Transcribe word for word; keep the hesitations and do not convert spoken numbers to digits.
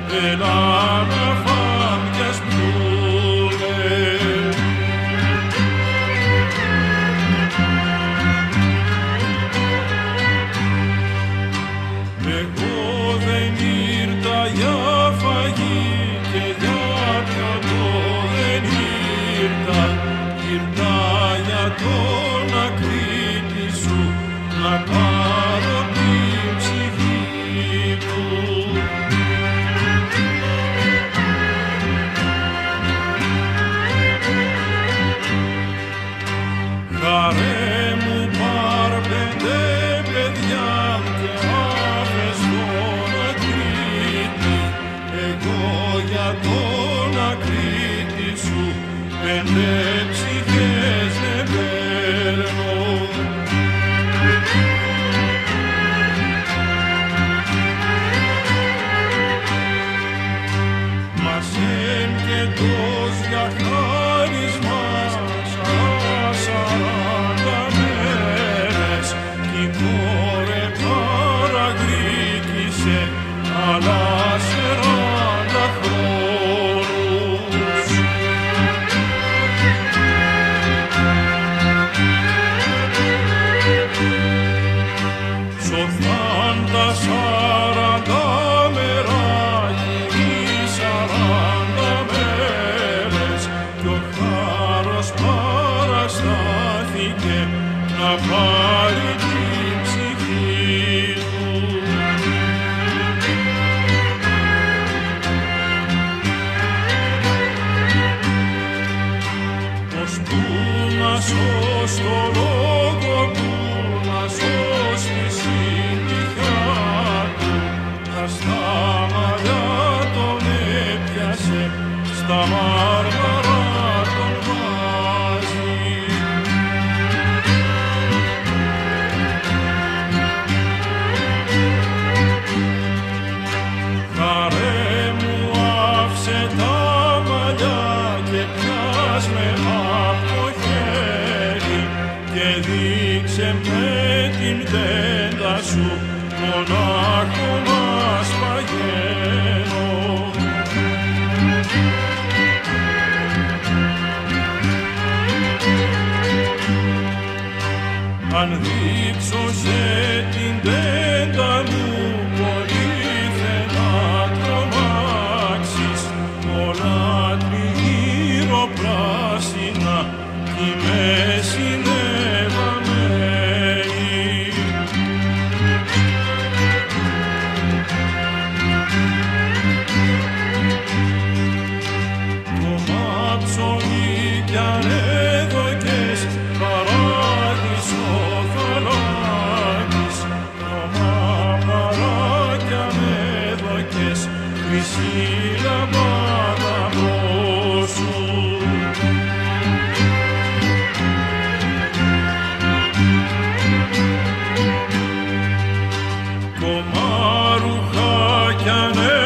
έλα να φάμε κι ας πιούμε. Εγώ δεν ήρθα για φαγή και για πιωτό δεν ήρθα, ήρθα για τον ακρίτη σου να πάρω την ψυχή του. Χαρέ μου πάρ' πέντε παιδιά και άφες τον ακρίτη, εγώ για τον ακρίτη σου πέντε ψυχές δεν παίρνω. Μας εν και τος για χάρισμα σαράντα μέρες κι η κόρε παραγρίκησε αλλά σαράντα χρόνους. Σοφάν τα σαράντα μεράκια ή σαράντα μέρες κι ο χάρος παραστάθηκε να πάρει την ψυχή του. Ώσπου να σώσει το λόγο του, να σώσει τη συντυχιά του, να στα μαλλιά τον έπιασε, στα μάρμαρα τον βάζει. Χαρέ μου άφησε τα μαλλιά και πιάσ' με απ' το χέρι και δείξε με την τέντα σου μονάχο μας παγαίνω. Αν δείξω σε την τέντα μου πολύ να τρομάξεις, όλα τριγύρω πράσινα κι η μέση νεβαμένη. Κομμάψωνοι κι ανέδοκες παράγεις ο θαλάκης, κομμάμαρα κι ανέδοκες χρυσή λαμπάδα μπρος σου. Κομμάρουχα κι ανέδοκες